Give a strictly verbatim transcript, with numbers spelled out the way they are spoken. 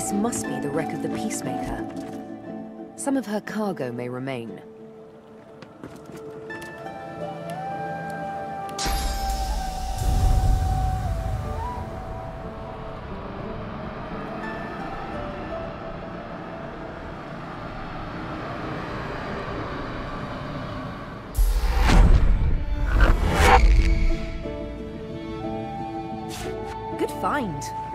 This must be the wreck of the Peacemaker. Some of her cargo may remain. Good find.